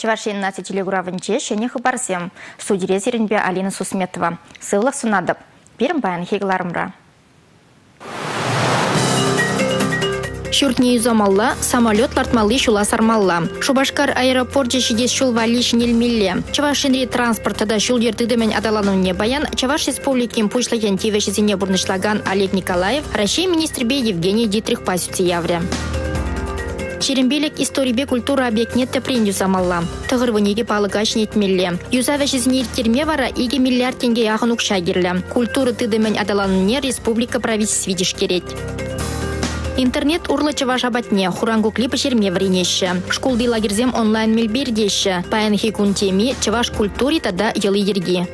Чувашин на телегуравенче шене хабарсем. Судире зеренбе Алина Сусметова. Сыллах сунадып. Пирм баян хегларымра. Шуртне юзамалла, самолет лартмалы шула сармалла. Шубашкар аэропорт жешидес шул валиш нельмилле. Чавашинри транспортада шул ертыдымен адалануне баян Чаваш республикин пушлаген тивешизине бурнышлаган Олег Николаев, Россия министрбе Евгений Дитрих пасюти явре. Черембелек историбе культура объектне тепрен юзамалла. Тығырвынеге балыгаш нетмелле. Юзавешизине иртерме вара иге миллиард тенге яғын укшагерле. Культура тыдымен адалануне республика правительств видиш керет. Интернет урлы Чаваш абатне, хурангу клипы черме вренеще. Школды лагерзем онлайн мельбердеще. Паянхи кунтеми Чаваш культури тада елы ерги.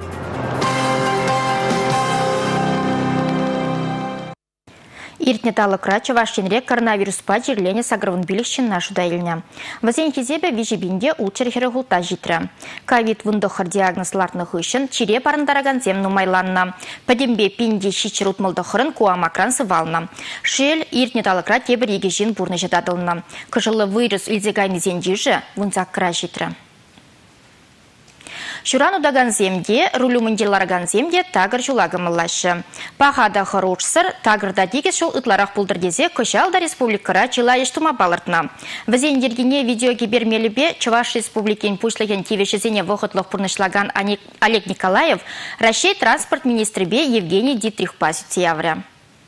Иртнеталыкра Чавашинре коронавируспа жерлене сагрывын билікшін нашу дайылня. Вазен кезебе вижебінде улчер хулта житра. Ковид вундохар диагнозларных үшін чире парындараган зем нумайланна. Падембе пинде шичер утмалдохырын куамакран сывална. Шел иртнеталыкра тебір егежін бурны жададылна. Кыжылы вирус илзегайны зенжиже вунзаккра житра. Шурану даган земде, рулю мындиларган земде тагыр жулагымылашы. Пахада хорошсыр, тагырда дегіз шул ытларах пулдырдезе көшалда республикара чила ештума балыртна. Вазендергене видеоге бермелібе Чуваш республикин пушлеген тивешізене вохытлық пурнышлаган Олег Николаев, Россия транспорт министрбе Евгений Дитрих пасюти явря.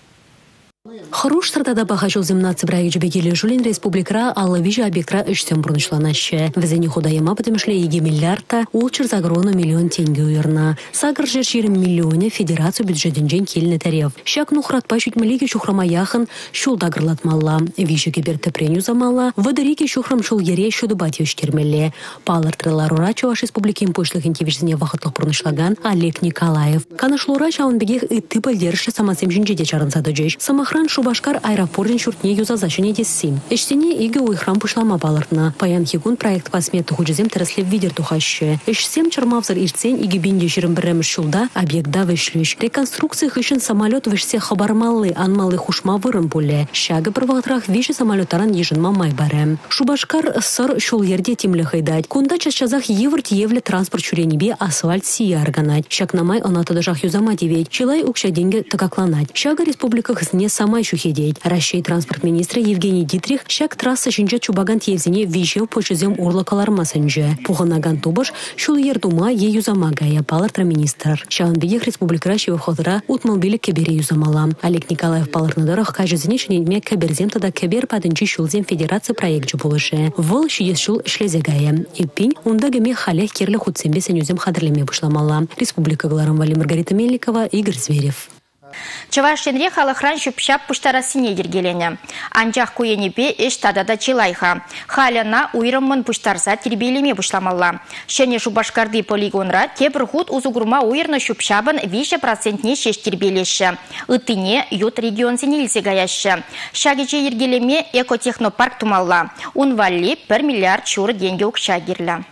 Хорош сыртада бахажол земнацы брайджбе келе жулин республикара алла вижа объектра үштен бурнышланаще. Везени худаяма потемшле еге миллиардта, улчыр загрону миллион тенге уйырна. Сагыр жерширим миллионе федерацию бюджетинжен келіне тарев. Шак нухратпа шутмелеге шухрама яхын шул дагырлатмалла. Вижа кебер тепреню замалла, выдарике шухрам шул ере шудубат ёштермелле. Палыртрыла рура Чуваш республикин пошлыхын тивишзене вахытлық бурнышлаган Олег Николаев. Канашлура шаунбегех и ты поддержишь самасем жинжеде чарынсады джеш. Самахран Шубашкар аэропортын шуртне юза зашыне десим. Эштене иге уйхрам пушлама балыртна. Паян хигун проект посмету хужезем тереслев видер тухаще. Эшсем чармавзар ирцен иге бинде жирым біріміш шулда объектда вышлюш. Реконструкция хышын самолет вышсе хабармалы, анмалы хушма вырым буле. Шага prvaqtrах виші самолетаран ежынма майбарем. Шубашкар сыр шул ерде тимлі хайдать. Кунда часчазах еврт евле транспорт чуренебе асфальт сия арганать. Шакнамай онатадажах юзама девять. Чилай укша деньги такакланать. Шага республика хызне самай шухедеть. Россия транспорт министра Евгений Дитрих шак трасса шинча чубаган тевзине вижев почезем урлакаларма сынже. Пуханаган тубаш шул ердума е юзамагая палартра министр. Шаанбегех республика шевходра утмалбили кебере юзамала. Олег Николаев палартнадарах кажезине шинедме кеберзем тада кебер падынчи шулзем федерация проект жубулыше. Вол шиес шул шлезегая. Иппинь ундагеме халех керле худсембе сенюзем хадрлеме бушламала. Республика Гларамвали Маргарита Мельникова, Игорь Зверев. Чавашинре халыхран шупшап пуштарасыне ергелене. Анчах куенепе эш тадада чилайха. Халяна уйрымын пуштарса тербелеме пушламалла. Шене Шубашкарды полигонра тепр худ узугурма уйрны шупшабын 5% шеш тербелеші. Ытыне ют регион сенелсе гаяшы. Шагиче ергелеме экотехнопарк тумалла. Унвалли 1 миллиард чуры деньги укшагерля.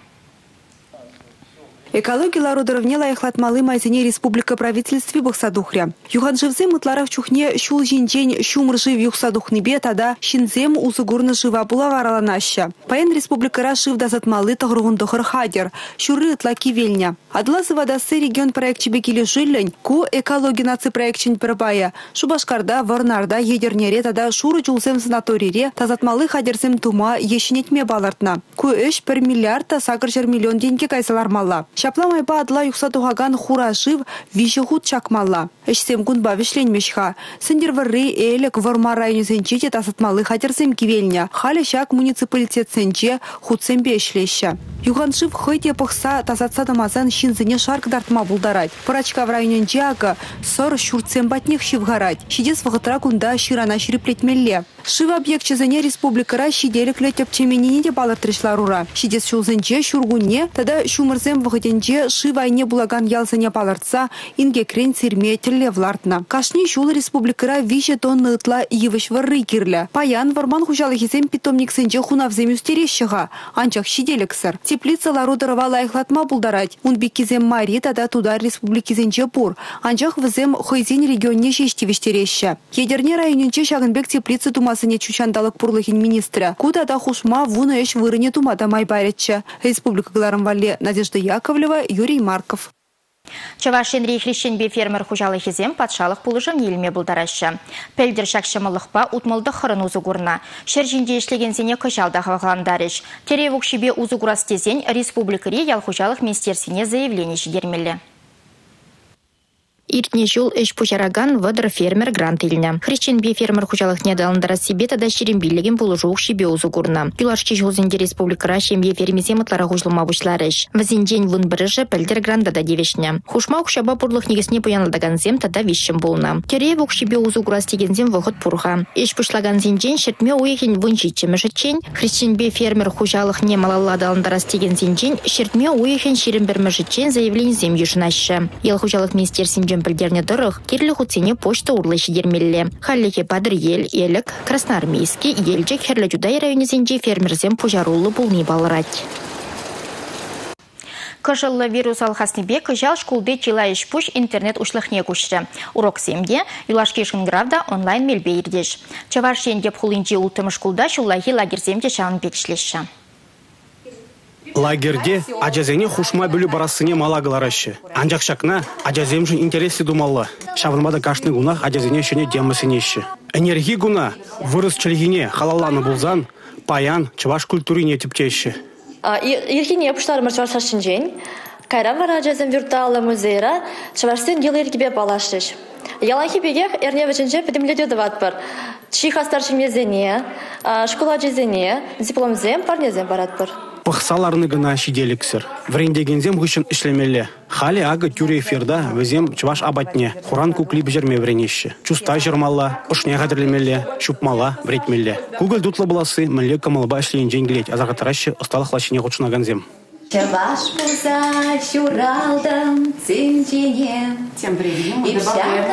Экология лародыровне лайхлатмалы майзене республика правительстве бахсадухря. Юханжевзем ытларах чухне шул жинчень шумржив юхсадухнебе тада шинзем узыгурны жива була вараланаща. Паян республикара шив дазатмалы тагругундохыр хадер. Шуры ытлаки вельня. Адласы вадасы регион проектчебе келе жиллень, ку экология наци проектчень пырбая. Шубашкарда, Варнарда, едернере тада шуры жулзем санаторире тазатмалы хадерзем тума ешінетме балартна. Ку 1 миллиард сагыр миллион деньги кайсалармалла. Шапламай ба адла юхсатугаган хура жив вишехут чакмалла. Эшсем гунба вишленмешха. Сендер варры элек варма районе сенчете тасатмалы хадерзем кивельня. Халя шак муниципалитет сенче худсембе эшлеща. Юганшив хойте пахса тазатса тамазан шинзене шарк дартма булдарать. Парачка в районе Джиага сор шурцем батнех шивгарать. Шидес вагатра кунда ширана шириплетмелле. Шива объект чезене республикара шиделек летеп чеменине де балартрышла рура. Шидес шулзенче шургуне, тогда шумырзем вагатенче шивайне булаган ялзене баларца инге крен сирме влартна. Кашни шул республикара вище тонны ытла евыш варры кирля. Паян варман хужалыхизем питомник сенче хунавзем юстерещага. Анчах шиделексер. Теплица ларудырова лайхлатма булдарать. Унбекизем мари тада туда республикизенче пур. Анчах візем хойзин регионне шешти виштереща. Едерне районенче шагынбек теплица тума хушмасыне чучандалык пурлыхин министра. Куда да хушма вуна эш вырыне тумада майбайречче. Республика Гларам Валле Надежда Яковлева, Юрий Марков. Чавашенри хрещенбе фермер хужалыхизем патшалық пулыжым елме бұлдарашы. Пелдер шакшымылықпа утмылды қырын узугурна. Шержинде ешлеген зене кышалда хавағландарыш. Теревук шибе узугурас тезен республикари ял хужалық министерсіне заявление жидермелі. Иртне жул эш пучараган вадр фермер грант илне. Хрещенбе фермер хужалых не далындара себе тада шерембилеген булыжук шибе узугурна. Юлашчы жолзенде республикара шембе фермезе мытлара хужлыма бушларыш. Вазиндень вын бірыжы пәлдер гранда да девешне. Хушма укшаба пурлых негесне поянылдаган зем тада вишшим болна. Теревук шибе узугурас деген зем вғыт пурға. Эш пушлаган зендень шертме уехен вынчичемі жытчен. Хрещенбе фермер хужалых не малалла далындарас деген зендень шертме уехен шерембермі жытчен заявление зем южнашы. Ел хужалых министерсен пілдерне дұрық, керлі құтсене почта урлышы дермелі. Халлеке падыр ел, елік, Красноармейский, елжек херлі жудай районезенде фермерзем пожарулы бұлны балырать. Кыжылы вирус алхаснебе кыжал шкулды чилайыш пуш интернет ушлыхне күшірі. Урок семде, юлашки шынгравда онлайн мелбе ирдеш. Чаваршен деп хулинчи ултымы шкулда шуллахи лагерземде шағын пекшлеші. Лагерде ажазене хушма бөлі барасыне малагыларашы. Анжақшақна ажаземжін интересі думалла. Шавынмада кашны гунах ажазене шөне демысынеші. Энергии гуна вырыс чілгіне халаланы бұлзан, паян чаваш культурине тіптеші. Ирхине пұштарымыр чаваршашын жен. Кайрам бар ажазем виртуалы музейра чаварсын елы ергебе балашыш. Ялахи бегех эрневичінже підімледеді ватпыр. Чихастаршын мезене, школа ажазене, дипломзем, парнезем баратпыр. Пықсаларны гына шиделіксір. Врендегензем ғышын ішлемелі. Хали ағы тюре эфирда візем чываш абатне. Құран куклип жерме вренеші. Чуста жермалла, ұшне ғадірлемелі, шупмала, вретмелі. Кугіл дутлы бұласы мүлі кымылба ішлейін женгелет. Азағатарашы ұсталық лашыне ғұтшынаганзем. Чаваш пуза шуралдам цинчине. Тем временем мы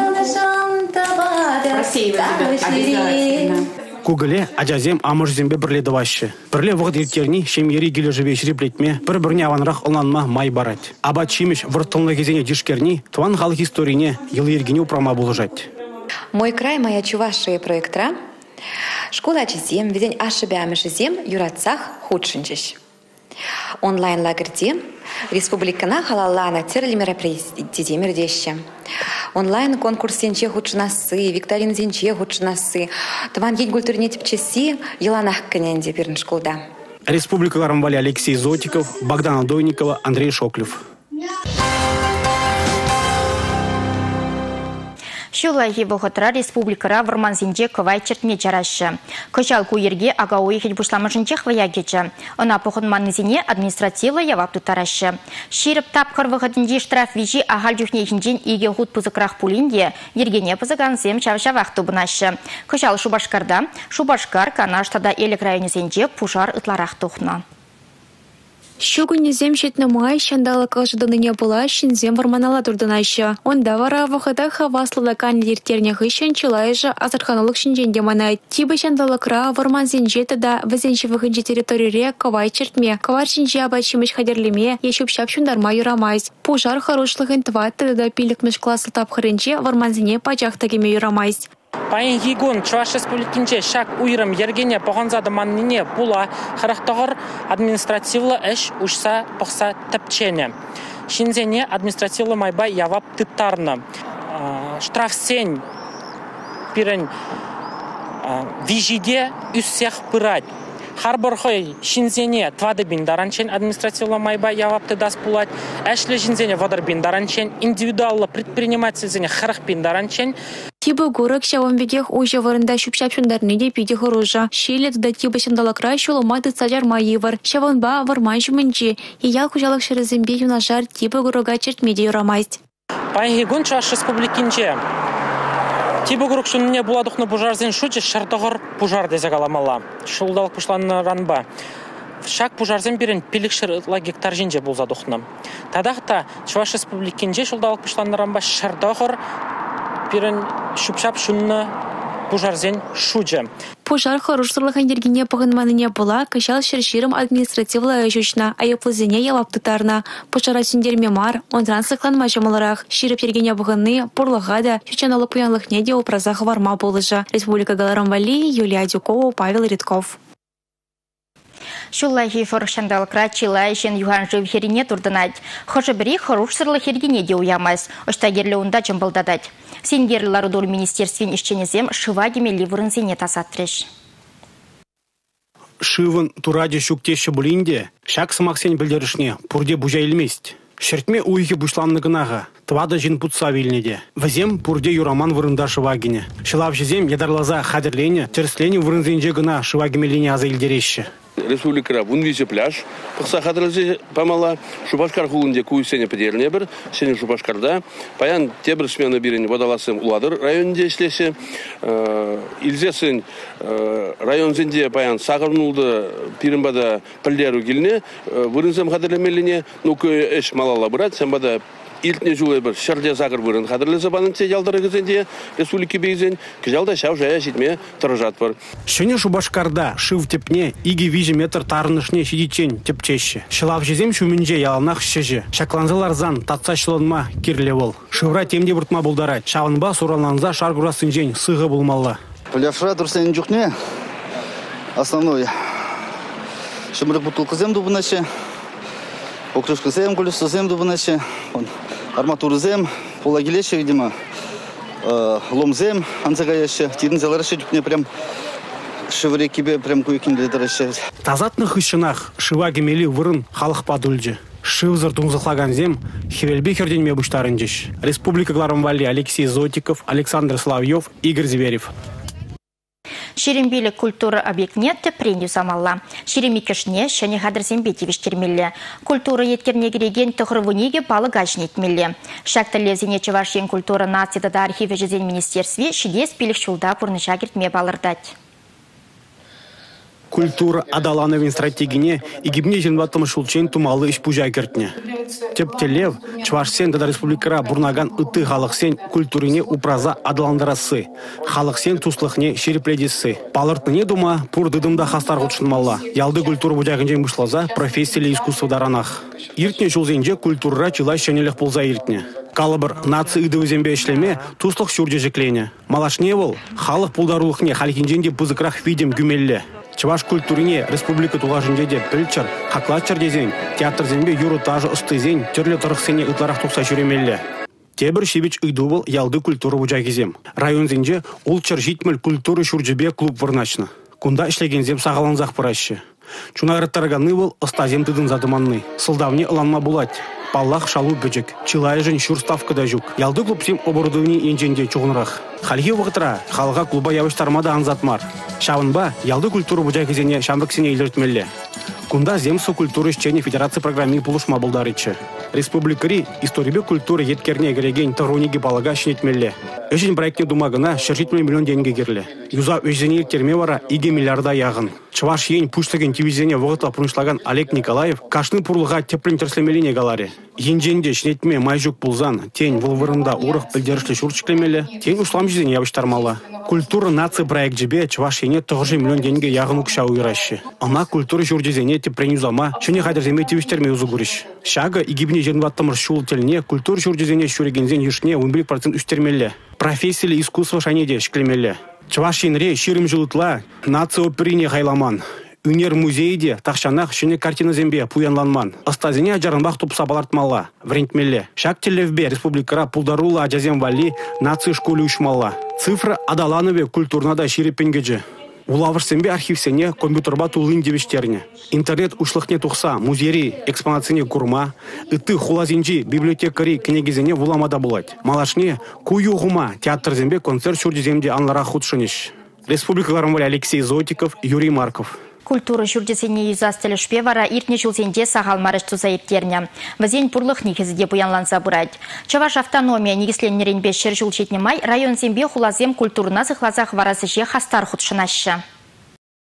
добавляем. Кугіле ажазем амыжзембе бірледі вашы. Бірле вғыд ертерні шемері келі живе шіреплетме, бір-бірне аванрақ оланма май барать. Абат шимеш вұрттылны кезене дишкерни, туан халық историне елы ергене упрама болыжать. Мой край, моя Чувашия проектра. Школа чизем, везень ашыбямышы зем, юратсах худшынчыш. Онлайн лагерде республикана халаллана терлі мероприятие мердеші. Онлайн конкурс зенче худшынасы, викторин зенче худшынасы. Тван ет культурне типчесі еланах кененде берін школда. Республика Гларам Валле Алексей Зотиков, Богдан Адойникова, Андрей Шоклев. Шулайхи бұғытыра республикара варманзинде кывай чертме жарашы. Кышал куерге ага уйхет бушламышынче хвая кечі. Она пұхынманызине административлы явапты тарашы. Ширіп тапқыр вғытынде штраф вижи ағал жүхнейхінжен еге худ пызықрақ пулинде ергене пызығанзем шавшавақты бұнашы. Кышал Шубашкарда, Шубашкар канаштада елік районезенде пужар ытларақ тұхна. Щугунезем шетні май шандалы қылжыдыныне бұла шинзем варманала тұрдынайшы. Онда вара вақыда хаваслыда канлертерне ғышын чылайжы азырханылық шинженде манай. Тибі шандалы қыра варманзен жеті да візенші вғынжі территорире кавай чертме. Кавар шинжі абайшымыш қадерлеме ешіп шап шундарма юрамайз. Пужар хорошлығын тватты да пилікміш классы тапқырынче варманзене пачақтагеме юрамайз. Пайын гигон Чуваш республикинче шак уйрым ергене поғанзады маннине була харақтағыр административлы әш ұшса пықса тіпчене. Шинзене административлы майбай явап тыптарны. Штрафсен пирен вижиде үссех пырать. Харборхой шинзене твады биндаранчен административлы майбай явап тыдас пулать. Әшлі шинзене вадар биндаранчен, индивидуаллы предпринимательзене харах биндаранчен. Тибы горок шавамбегех уже варында шупшапшундарны де пиде хорожа. Шелет да тибы шандалакра шуломады сажар майывар. Шаванба варман жумынчи. Иял хужалык шырызымбе юнажар тибы горога чертмеде юрамайсть. Пайгигун Чуваш республикинче. Тибы горок шунне буладухны пужарзен шуче шартығыр пужар дезек аламала. Шулдалық пушланны ранба. Шак пужарзен берен пилікшір гектар женже болзадухны. Тадақта Чуваш республикинче шулдалық пушланны ранба шартығыр Пирен шупшап шунны пужарзен шуче. Пожар хорошырлық энергине пағынманыне бұла, кашал шерширым административла өшішна, айыплызене ялаптытарна, пожара сүндерме мар, онтран сықланма жамаларақ, ширіп ергене бұғынны, пұрлығада, шучаналы пуянлық неде опразағы варма болыжы. Республика Галарамвали, Юлия Дюкова, Павел Ритков. Шуллахи форшандал крачила ишен юхан жив херине турдынать. Хожа бери хорошырлы хергине де уямас. Оштагерлі унда жымбылдадать. Сенгерлар дол министерствен ишченезем шывагеме ливырынзене тасатреш. Шывын тураде шуктеші бұлінде, шак сымақсен білдерішне, пұрде бұжа елмест. Шертме уйхи бұшланныгынаға, твада жин путса вильнеде. Вазем пұрде юраман вырында шывагене. Шылав жезем ядарлаза хадерлене, терслене вырынзенже гына шывагемеліне аза илдереші. Республика вунвизе пляж, пықса хадырылзе памала, Шубашкар хулынде куйсене педерне бір, сене Шубашкарда, паян тебір смены бірін водаласым уладыр районінде ішлесе, илзесін районзенде паян сағырнулды пирімбада пілдеру келіне, вырынзем хадырлемеліне, нұқы әш малала бұрат, сен бада илтне жулы бір шырде зағыр бұрын қадырлы забанын те ялдары кезенде республики бейзен, кежалда шау жая жетме тұрыжат бар. Шыне Шубашкарда шыв тепне иги вижі метр тарынышне шидичен тепчеші. Шылав жезем шуменже яланақ шыжы. Шакланзыларзан татса шылынма кирлевол. Шывра темде бұртма бұлдара. Шавынба сураланза шаргура сынжен сығы бұлмалла. Пляшра тұрсен жүхне основной. Шымры бутылқы зем дубынашы. Окрышкы зем, кулюсты зем дубынашы. Арматурызем, полагилеше, видимо, ломзем, анзагаяше, тирнзелараше, дюкне прям шывыре кибе прям куекинделедереше. Тазатных ишынах шывагемели вырын халық падульджи. Шывзыр тунзықлаган зем хевелбе херденме бұштарынжиш. Республика Галарамвали Алексей Зотиков, Александр Соловьев, Игорь Зверев. Шерембелі культура объектнетті преню замалла. Шеремі кішне шәне хадырзембе тевіштермелі. Культура еткерне кереген тұғырвынеге балы гажнетмелі. Шақты лезіне Чувашин культура нацияда да архиве жезен министерстве шидес пелік шулда пұрны жагертме балырдать. Культура адалановин стратегине и гибне женватым шулчен тумалы иш пужа кертне. Тептелев Чувашсен да республикара бурнаган ыты халықсен культурине упраза адаландарасы. Халықсен туслықне шерепледесі. Палыртыне дума пур дыдымда хастар ғутшынмалла. Ялды культура бужагынжен бұшлаза профессиялы искусство даранах. Иртне шулзенже культура чылай шенелек полза иртне. Калыбыр нации ыдывызембе ішлеме туслық шурде жеклене. Малашне бол халық пулдарулықне халикинженде пызыкрах видим гүмелле. Чуваш культурине республика туғажынде де пілчір, хақлатчыр дезен, театр зенбе юру тажы ұстызен, түрлі тұрықсене ұтларақ тұқса жүремелі. Тебір шебеч үйду бол ялды культуры бұжа кезем. Район зенже ұлчыр житміл культуры шүрджібе клуб вырначны. Кунда ішлеген зем сағаланзақ пыращы. Чунағырыттарғаны бол ұстазем тыдын задыманны. Сылдавне ыланма булать. Паллах шалу бөжек. Чылай жын шүр ставкада жүк. Ялды клуб сем оборудование енженде чуғынрақ. Халхи вғытыра, халға клуба явыштармада анзатмар. Шавынба, ялды культуру бұжай кезене шамбыксене еліртмелі. Кунда земсу культуры ішчені федерация программы пулышма бұлдарычы. Республикари историбе культуры еткерне кереген тұруниге балага шынетмелі. Өшін проектне думағына 60 миллион денге керлі. Юза өшзене ертерме вара 2 миллиарда яғын. Чуваш ен пуштыген телевизионе вғытла пұрыншлаган Олег Николаев кашны пұрлыға теплін терслемеліне галаре. Енженде шынетме майжук пулзан, тень вылвырында урық білдерішлі шурчіклемелі, тень ұшлам жезен явыштармала. Культура нации проект жебе Чуваш ене 90 миллион денге яғын ұқша уйращы. Ана культура жүрдезене тепренюзама, шыне қадырземе тевіштерме ұзы көріш. Шага и гибне жернваттымыр шул теліне культура жүрдезене шүрегензен ешне 11% үстермелі. Профессиялы искусство шанеде шклемелі. Чуваш енре ширым жылытла нация оперине хайламан. Үнер музейде тақшанақ шыне картина зембе пуянланман. Астазине ажарынбақ тупса балартмалла, врентмелі. Шак телевбе республикара пулдарула ажазем вали нации школы ушмалла. Цифра адаланове культурнада ширепенгеджі. Улавырсембе архивсене компьютерба тулын девештерне. Интернет ушлықне тұқса, музейри, экспонацияне курма, ыты хулазинжи, библиотекари, книгизене вуламада булать. Малашне куюғума, театр зембе, концерт шурди земде анлара худшынеш. Республика Галарамвали Алексей Зотиков, Юрий Марков. Культура жүрдесіне юзастылы шпевара иртне жылзенде сағал марыш туза ертерне. Вазен пұрлық негізде бұянланса бұрайды. Чаваш автономия негізленерен бешір жыл жетіне май район зембе хулазем культурына зықлазақ варасы же хастар худшынашы.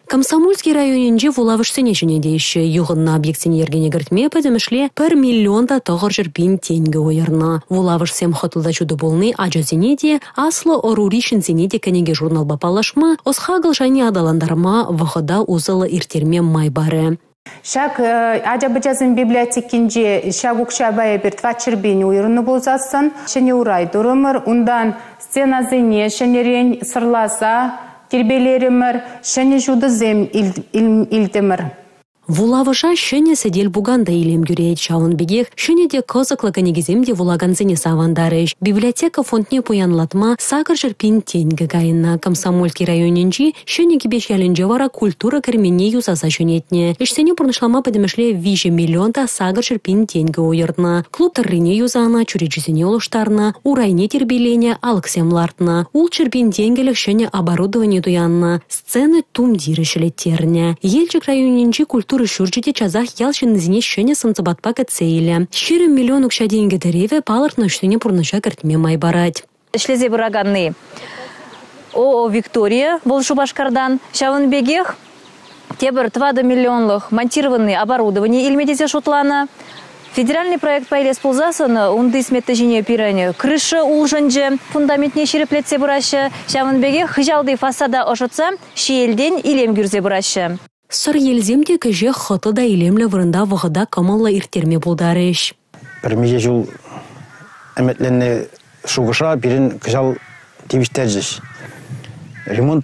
Комсомольский районинже вулавышсене жөнедейші юғынна объектсене ергене гіртме пәдімішле 1 миллионда тоғыр жүрбин тенгі ойырна. Вулавышсем хотылда чуды болны ажазене де, аслы оруришінсене де кәнеге журнал бапалашма, осхагыл жайне адаландарма вғыда узылы иртерме май бары. Шак ажабыжазын библиотекинже шак укшабая бір твачырбин ойырны болзасын, шыне урай дұрымыр, ундан сценазыне шынерен сырласа, тербелеримір, шыне жудызем илдімір. Вулавыша шыне сәдел буганда илем гюрейт шауын бегех, шыне де козықлы кәнегіземде вулаганзыне савандарыш. Библиотека фондне пуянлатма сағыр жырпин тенгі гайынна. Комсомольский районинжи шыне кебеш ялінже вара культура кірменне юзаса жөнетне. Іштене бұрнышлама падымышле 5 миллионда сағыр жырпин тенгі ойырдна. Клубтаррине юзана, чүреджізіне олыштарна, урайне тербелене алықсемлартна. Ул жырпин тенгелік шыне оборудование дуянна. Сцены тумдирішілеттерне. Елчик районинжи культура шуржите чазах ялшин зіне шыне сынцыбатпа кәтсейлі. 4 миллион ұқша деньги дәреве палыртны үштіне пұрныша кіртме май барать. Шлезе бұраганны ООО «Виктория» бұл Шубашкардан. Шавын бегех тебір 2 миллионлық монтированный оборудование илметесе шутлана. Федеральный проект пайлес пулзасыны унды сметті жіне пиране крыша улжынжы, фундаментне шереплетсе бұрашы. Шавын бегех хыжалды фасада ошытса, шиелден илем гүрзе бұрашы. Сыр елземде кәже қыты да илемлі вырында вғыда камалла иртерме болдарыш. Бірмеге жыл әметленне шуғыша бірін кәжал тевіштәджіш. Ремонт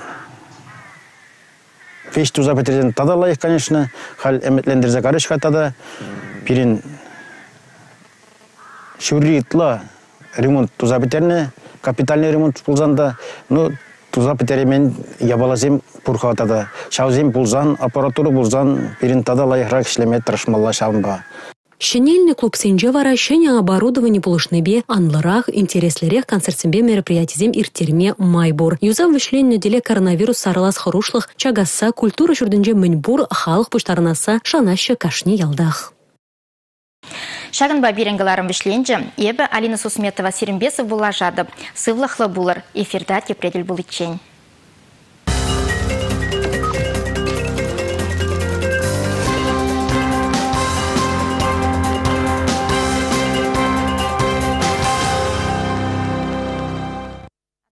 феш туза пәтерден тада лайық, конечно, хал әметлендерзе қарышқа тада бірін шүрі итла ремонт туза пәтерне, капитальный ремонт бұлзанда, туза пәтеремен ябалазем пұрқатады. Шаузем бұлзан, аппаратуры бұлзан, бірін тада лайықрақ ішлеме тұрышмалла шағынба. Шенельный клуб сенже вара шене оборудование полышныбе, анлырах, интереслерех концертсембе мероприятизем иртерме майбур. Юза вышленне деле коронавирус сарылас хорушлых, чагасса, культура жүрдінже мінбур, халық пұштарынаса, шанашы кашни ялдах. Шагынба беренгіларым вишленже, ебі Алина Сусметова Серембесов була жады. Сывлахлы булыр, эфирда тепредель бұл итчен.